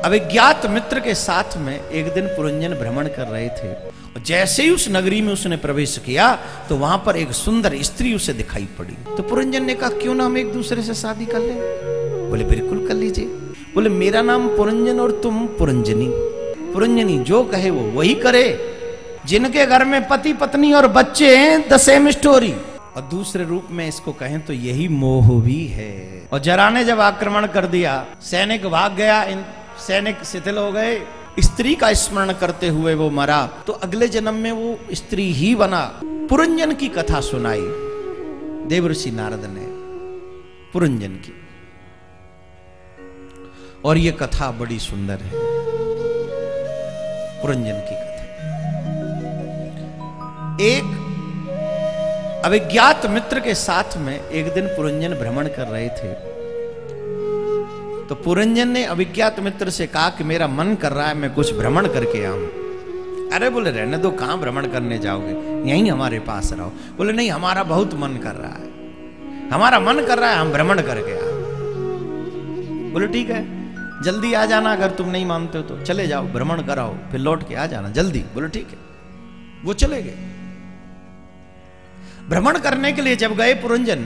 अविज्ञात मित्र के साथ में एक दिन पुरंजन भ्रमण कर रहे थे और जैसे ही उस नगरी में उसने प्रवेश किया तो वहां पर एक सुंदर स्त्री उसे दिखाई पड़ी। तो पुरंजन ने कहा क्यों ना हम एक दूसरे से शादी कर ले। बोले बिल्कुल कर लीजिए। बोले मेरा नाम पुरंजन और तुम पुरंजनी। पुरंजनी जो कहे वो वही करे। जिनके घर में पति पत्नी और बच्चे हैं द सेम स्टोरी। और दूसरे रूप में इसको कहें तो यही मोह भी है। और जरा ने जब आक्रमण कर दिया, सैनिक भाग गया, सैनिक शिथिल हो गए, स्त्री का स्मरण करते हुए वो मरा, तो अगले जन्म में वो स्त्री ही बना। पुरंजन की कथा सुनाई देवर्षि नारद ने पुरंजन की, और ये कथा बड़ी सुंदर है। पुरंजन की कथा। एक अविज्ञात मित्र के साथ में एक दिन पुरंजन भ्रमण कर रहे थे। तो पुरंजन ने अविज्ञात मित्र से कहा कि मेरा मन कर रहा है मैं कुछ भ्रमण करके आऊं। अरे बोले रहने दो, कहां भ्रमण करने जाओगे, यहीं हमारे पास रहो। बोले नहीं, हमारा बहुत मन कर रहा है, हमारा मन कर रहा है हम भ्रमण करके आए। बोले ठीक है, जल्दी आ जाना, अगर तुम नहीं मानते हो तो चले जाओ, भ्रमण कराओ, फिर लौट के आ जाना जल्दी। बोले ठीक है। वो चले गए। भ्रमण करने के लिए जब गए पुरंजन,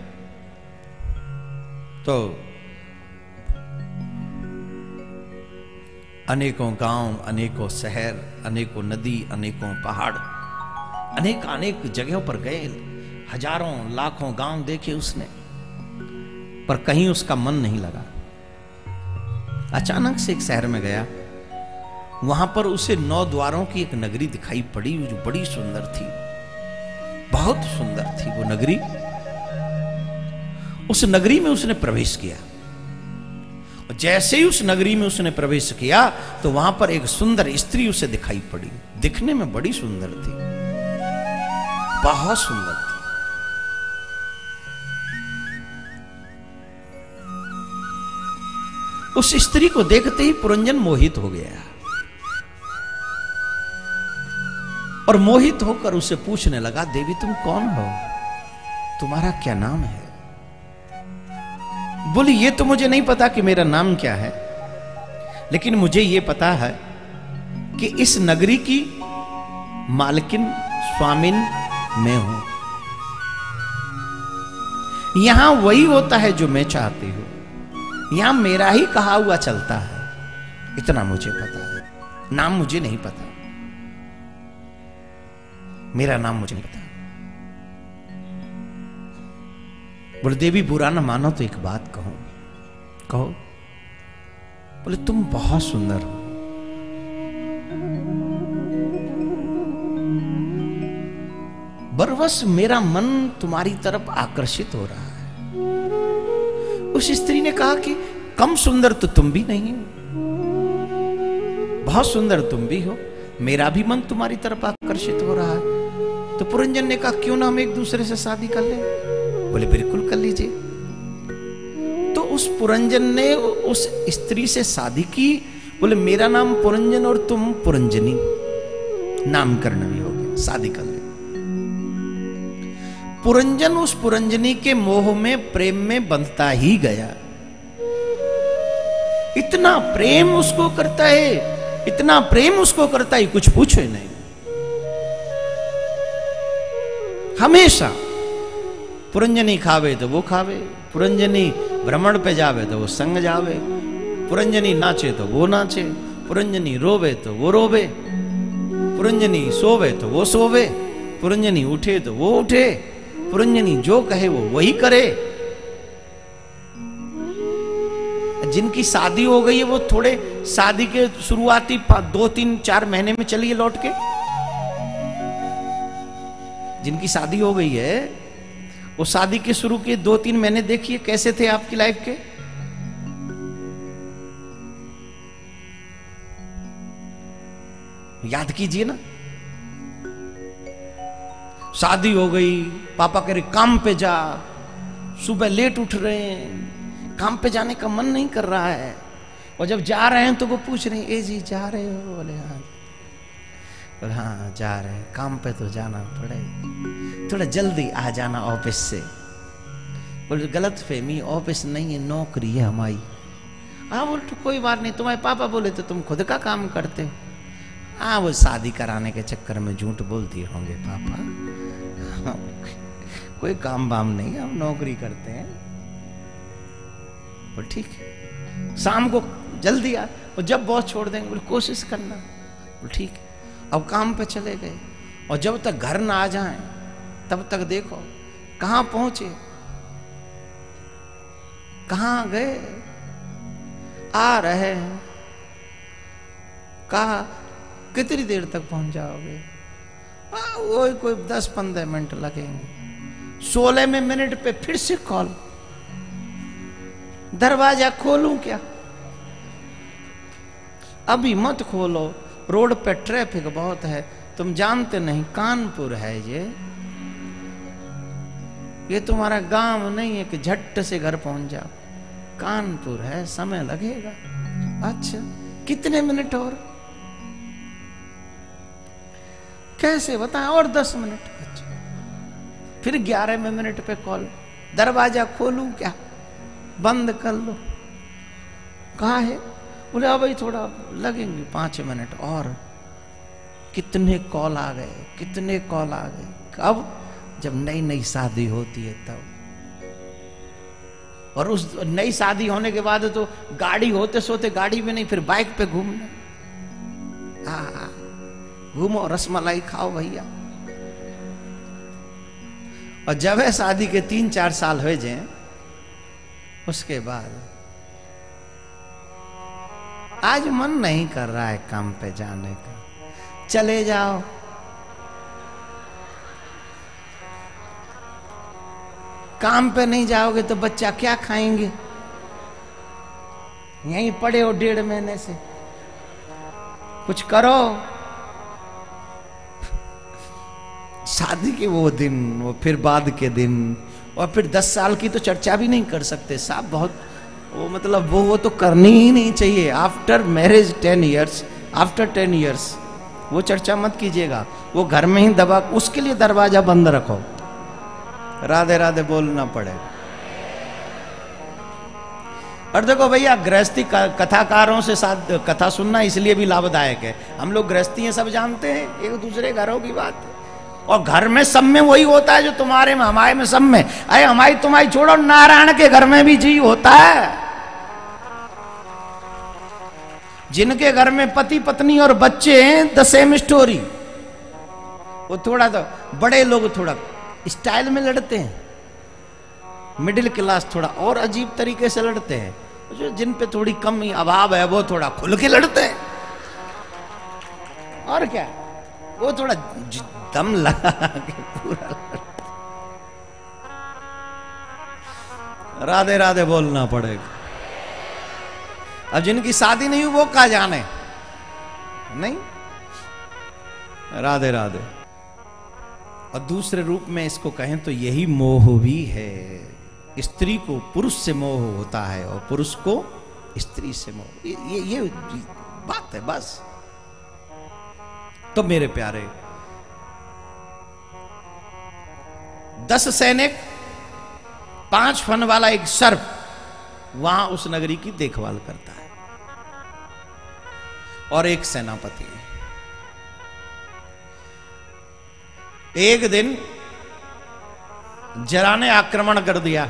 तो अनेकों गांव, अनेकों शहर, अनेकों नदी, अनेकों पहाड़, अनेक जगहों पर गए। हजारों लाखों गांव देखे उसने, पर कहीं उसका मन नहीं लगा। अचानक से एक शहर में गया, वहां पर उसे 9 द्वारों की एक नगरी दिखाई पड़ी जो बड़ी सुंदर थी, बहुत सुंदर थी वो नगरी। उस नगरी में उसने प्रवेश किया। जैसे ही उस नगरी में उसने प्रवेश किया तो वहां पर एक सुंदर स्त्री उसे दिखाई पड़ी। दिखने में बड़ी सुंदर थी, बहुत सुंदर थी। उस स्त्री को देखते ही पुरंजन मोहित हो गया और मोहित होकर उसे पूछने लगा, देवी तुम कौन हो, तुम्हारा क्या नाम है? बोली ये तो मुझे नहीं पता कि मेरा नाम क्या है, लेकिन मुझे ये पता है कि इस नगरी की मालकिन, स्वामिन मैं हूं। यहां वही होता है जो मैं चाहती हूं, यहां मेरा ही कहा हुआ चलता है, इतना मुझे पता है। नाम मुझे नहीं पता, मेरा नाम मुझे नहीं पता। बोले देवी बुरा ना मानो तो एक बात कहो। कहो। बोले तुम बहुत सुंदर हो, बरवस मेरा मन तुम्हारी तरफ आकर्षित हो रहा है। उस स्त्री ने कहा कि कम सुंदर तो तुम भी नहीं हो, बहुत सुंदर तुम भी हो, मेरा भी मन तुम्हारी तरफ आकर्षित हो रहा है। तो पुरंजन ने कहा क्यों ना हम एक दूसरे से शादी कर ले। बोले बिल्कुल कर लीजिए। तो उस पुरंजन ने उस स्त्री से शादी की। बोले मेरा नाम पुरंजन और तुम पुरंजनी, नामकरण भी हो गया, शादी कर ले। पुरंजन उस पुरंजनी के मोह में, प्रेम में बंधता ही गया। इतना प्रेम उसको करता है, इतना प्रेम उसको करता है, कुछ पूछे नहीं। हमेशा पुरंजनी खावे तो वो खावे, पुरंजनी भ्रमण पे जावे तो वो संग जावे, पुरंजनी नाचे तो वो नाचे, पुरंजनी रोवे तो वो रोवे, पुरंजनी सोवे तो वो सोवे, पुरंजनी उठे तो वो उठे, पुरंजनी जो कहे वो वही करे। जिनकी शादी हो गई है वो थोड़े शादी के शुरुआती 2, 3, 4 महीने में चलिए लौट के। जिनकी शादी हो गई है वो शादी के शुरू के 2-3 महीने देखिए कैसे थे आपकी लाइफ के। याद कीजिए ना। शादी हो गई, पापा कह रहे काम पे जा, सुबह लेट उठ रहे हैं, काम पे जाने का मन नहीं कर रहा है, और जब जा रहे हैं तो वो पूछ रहे हैं ए जी जा रहे हो? बोले हाँ। बोले हाँ जा रहे हैं, काम पे तो जाना पड़ेगा, थोड़ा जल्दी आ जाना ऑफिस से। बोले गलत फहमी, ऑफिस नहीं है, नौकरी है हमारी। हाँ बोल तो कोई बात नहीं, तुम्हारे पापा बोले तो तुम खुद का काम करते हो। हाँ वो शादी कराने के चक्कर में झूठ बोलती होंगे पापा, हाँ, कोई काम वाम नहीं, हम नौकरी करते हैं। बोल ठीक है, शाम को जल्दी आ, और जब बॉस छोड़ देंगे बोले कोशिश करना। बोल ठीक है। अब काम पे चले गए, और जब तक घर ना आ जाएं तब तक देखो कहां पहुंचे, कहां गए, आ रहे हैं, कहा कितनी देर तक पहुंच जाओगे, वो कोई 10-15 मिनट लगेंगे। 16वें मिनट पे फिर से कॉल, दरवाजा खोलूं क्या, अभी मत खोलो, रोड पे ट्रैफिक बहुत है, तुम जानते नहीं कानपुर है ये तुम्हारा गांव नहीं है कि झट से घर पहुंच जाओ, कानपुर है, समय लगेगा। अच्छा कितने मिनट और, कैसे बताएं, और 10 मिनट। अच्छा फिर 11वें मिनट पे कॉल, दरवाजा खोलूं क्या, बंद कर लो, कहा है, बोले अब भाई थोड़ा लगेंगे 5 मिनट और। कितने कॉल आ गए, कितने कॉल आ गए, कब, जब नई नई शादी होती है तब। और उस नई शादी होने के बाद तो गाड़ी होते सोते गाड़ी में नहीं, फिर बाइक पे घूमना, हाँ घूमो, रसमलाई खाओ भैया। और जब है शादी के 3-4 साल हो जाए, उसके बाद आज मन नहीं कर रहा है काम पे जाने का, चले जाओ, काम पे नहीं जाओगे तो बच्चा क्या खाएंगे, यहीं पड़े हो 1.5 महीने से, कुछ करो। शादी के वो दिन, वो फिर बाद के दिन, और फिर 10 साल की तो चर्चा भी नहीं कर सकते साहब, बहुत वो मतलब वो तो करनी ही नहीं चाहिए। After marriage 10 years, after 10 years वो चर्चा मत कीजिएगा, वो घर में ही दबा, उसके लिए दरवाजा बंद रखो, राधे राधे बोलना पड़ेगा। और देखो भैया, गृहस्थी कथाकारों से साथ कथा सुनना इसलिए भी लाभदायक है, हम लोग गृहस्थी हैं, सब जानते हैं एक दूसरे घरों की बात है, और घर में सब में वही होता है जो तुम्हारे में हमारे में सब में। अरे हमारी तुम्हारी छोड़ो, नारायण के घर में भी जी होता है, जिनके घर में पति पत्नी और बच्चे हैं, द सेम स्टोरी। वो थोड़ा तो बड़े लोग थोड़ा स्टाइल में लड़ते हैं, मिडिल क्लास थोड़ा और अजीब तरीके से लड़ते हैं, जो जिन पे थोड़ी कम अभाव है वो थोड़ा खुल के लड़ते हैं, और क्या, वो थोड़ा दम लगा के पूरा लड़ते। राधे राधे बोलना पड़ेगा। अब जिनकी शादी नहीं हुई वो क्या जाने, नहीं, राधे राधे। और दूसरे रूप में इसको कहें तो यही मोह भी है, स्त्री को पुरुष से मोह होता है और पुरुष को स्त्री से मोह, ये बात है बस। तो मेरे प्यारे, 10 सैनिक, 5 फन वाला एक सर्प वहां उस नगरी की देखभाल करता है, और एक सेनापति। एक दिन जरा ने आक्रमण कर दिया,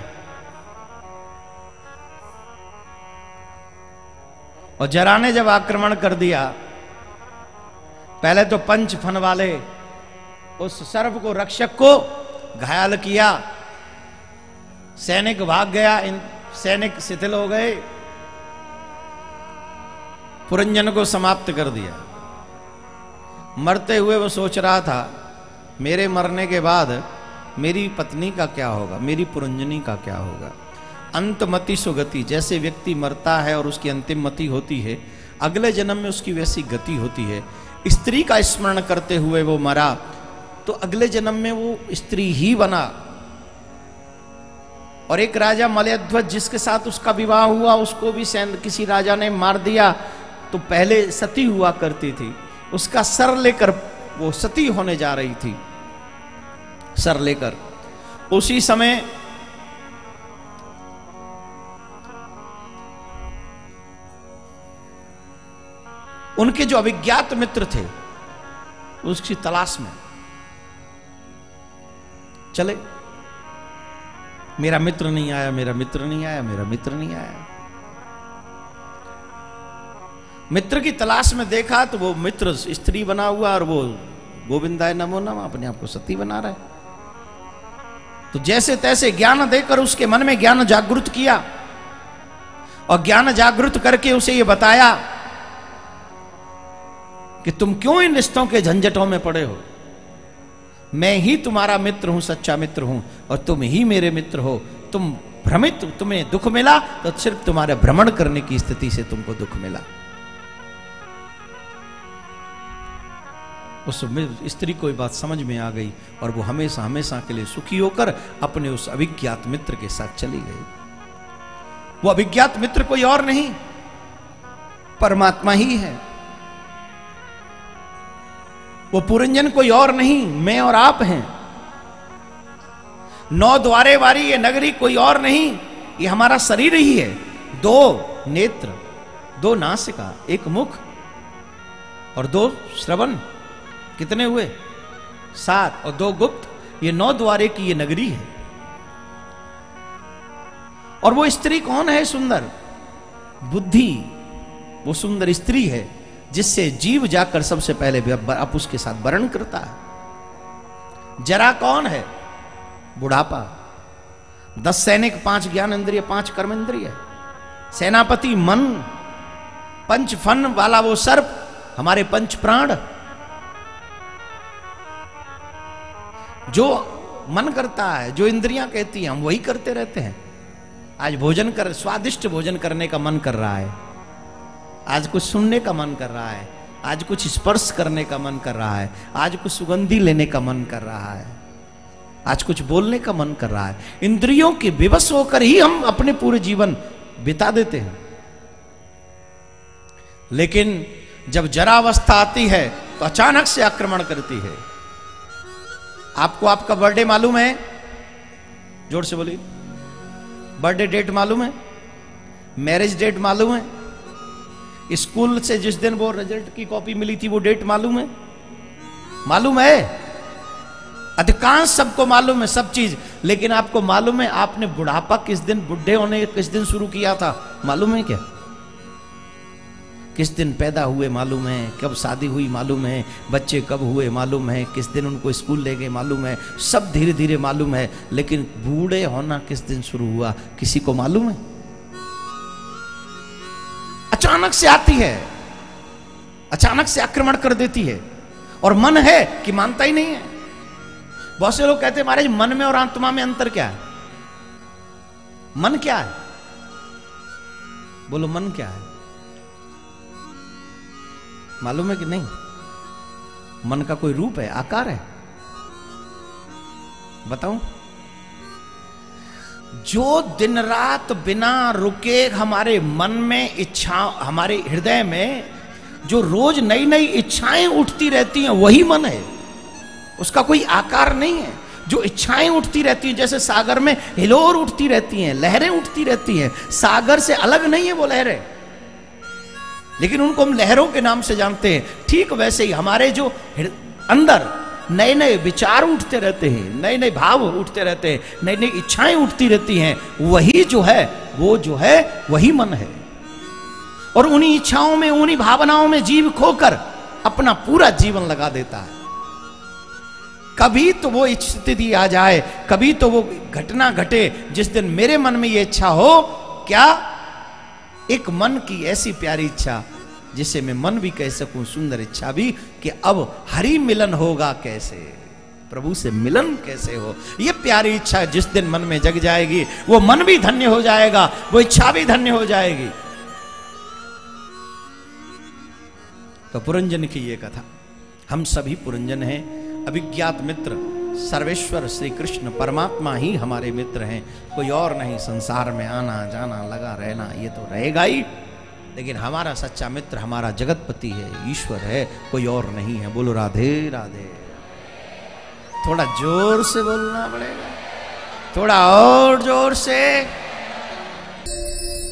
और जरा ने जब आक्रमण कर दिया, पहले तो 5 फन वाले उस सर्प को, रक्षक को घायल किया, सैनिक भाग गया, इन सैनिक शिथिल हो गए, पुरंजन को समाप्त कर दिया। मरते हुए वो सोच रहा था, मेरे मरने के बाद मेरी पत्नी का क्या होगा, मेरी पुरंजनी का क्या होगा। अंतमति सुगति, जैसे व्यक्ति मरता है और उसकी अंतिम मति होती है, अगले जन्म में उसकी वैसी गति होती है। स्त्री का स्मरण करते हुए वो मरा, तो अगले जन्म में वो स्त्री ही बना। और एक राजा मलयध्वज, जिसके साथ उसका विवाह हुआ, उसको भी किसी राजा ने मार दिया। तो पहले सती हुआ करती थी, उसका सर लेकर वो सती होने जा रही थी, सर लेकर। उसी समय उनके जो अविज्ञात मित्र थे उसकी तलाश में चले। मेरा मित्र नहीं आया, मेरा मित्र नहीं आया, मेरा मित्र नहीं आया। मित्र की तलाश में देखा तो वो मित्र स्त्री बना हुआ और वो गोविंदाय नमो नमः अपने आप को सती बना रहा है। तो जैसे तैसे ज्ञान देकर उसके मन में ज्ञान जागृत किया और ज्ञान जागृत करके उसे ये बताया कि तुम क्यों इन रिश्तों के झंझटों में पड़े हो, मैं ही तुम्हारा मित्र हूं, सच्चा मित्र हूं और तुम ही मेरे मित्र हो। तुम भ्रमित, तुम्हें दुख मिला तो सिर्फ तुम्हारे भ्रमण करने की स्थिति से तुमको दुख मिला। उस स्त्री को ये बात समझ में आ गई और वो हमेशा हमेशा के लिए सुखी होकर अपने उस अविज्ञात मित्र के साथ चली गई। वो अविज्ञात मित्र कोई और नहीं, परमात्मा ही है। वो पुरंजन कोई और नहीं, मैं और आप हैं। 9 द्वारे वाली ये नगरी कोई और नहीं, ये हमारा शरीर ही है। 2 नेत्र, 2 नासिका, 1 मुख और 2 श्रवण, कितने हुए? 7 और 2 गुप्त। ये 9 द्वारे की ये नगरी है। और वो स्त्री कौन है? सुंदर बुद्धि, वो सुंदर स्त्री है जिससे जीव जाकर सबसे पहले आप उसके साथ वर्ण करता है। जरा कौन है? बुढ़ापा। 10 सैनिक, 5 ज्ञान इंद्रिय, 5 कर्म इंद्रिय, सेनापति मन, 5 फन वाला वो सर्प, हमारे 5 प्राण। जो मन करता है, जो इंद्रियां कहती हैं, हम वही करते रहते हैं। आज भोजन कर, स्वादिष्ट भोजन करने का मन कर रहा है, आज कुछ सुनने का मन कर रहा है, आज कुछ स्पर्श करने का मन कर रहा है, आज कुछ सुगंधी लेने का मन कर रहा है, आज कुछ बोलने का मन कर रहा है। इंद्रियों के विवश होकर ही हम अपने पूरे जीवन बिता देते हैं। लेकिन जब जरा अवस्था आती है तो अचानक से आक्रमण करती है। आपको आपका बर्थडे मालूम है? जोर से बोलिए। बर्थडे डेट मालूम है? मैरिज डेट मालूम है? स्कूल से जिस दिन वो रिजल्ट की कॉपी मिली थी वो डेट मालूम है? मालूम है? अधिकांश सबको मालूम है सब चीज। लेकिन आपको मालूम है आपने बुढ़ापा किस दिन, बुढ़े होने किस दिन शुरू किया था? मालूम है क्या? किस दिन पैदा हुए मालूम है? कब शादी हुई मालूम है? बच्चे कब हुए मालूम है? किस दिन उनको स्कूल ले गए मालूम है? सब धीरे धीरे मालूम है। लेकिन बूढ़े होना किस दिन शुरू हुआ किसी को मालूम है? अचानक से आती है, अचानक से आक्रमण कर देती है। और मन है कि मानता ही नहीं है। बहुत से लोग कहते हैं महाराज मन में और आत्मा में अंतर क्या है? मन क्या है? बोलो मन क्या है? मालूम है कि नहीं? मन का कोई रूप है, आकार है? बताऊं? जो दिन रात बिना रुके हमारे मन में इच्छा, हमारे हृदय में जो रोज नई नई इच्छाएं उठती रहती हैं वही मन है। उसका कोई आकार नहीं है। जो इच्छाएं उठती रहती हैं, जैसे सागर में हिलोर उठती रहती हैं, लहरें उठती रहती हैं, सागर से अलग नहीं है वो लहरें, लेकिन उनको हम लहरों के नाम से जानते हैं। ठीक वैसे ही हमारे जो अंदर नए नए विचार उठते रहते हैं, नए नए भाव उठते रहते हैं, नई नई इच्छाएं उठती रहती हैं, वही जो है वो जो है वही मन है। और उन्हीं इच्छाओं में, उन्हीं भावनाओं में जीव खोकर अपना पूरा जीवन लगा देता है। कभी तो वो स्थिति आ जाए, कभी तो वो घटना घटे जिस दिन मेरे मन में ये इच्छा हो, क्या एक मन की ऐसी प्यारी इच्छा जिसे मैं मन भी कह सकूं, सुंदर इच्छा भी, कि अब हरि मिलन होगा कैसे, प्रभु से मिलन कैसे हो। ये प्यारी इच्छा जिस दिन मन में जग जाएगी वो मन भी धन्य हो जाएगा, वो इच्छा भी धन्य हो जाएगी। तो पुरंजन की ये कथा, हम सभी पुरंजन हैं। अभिज्ञात मित्र सर्वेश्वर श्री कृष्ण परमात्मा ही हमारे मित्र हैं, कोई और नहीं। संसार में आना जाना लगा रहना ये तो रहेगा ही, लेकिन हमारा सच्चा मित्र हमारा जगतपति है, ईश्वर है, कोई और नहीं है। बोलो राधे राधे। थोड़ा जोर से बोलना पड़ेगा, थोड़ा और जोर से।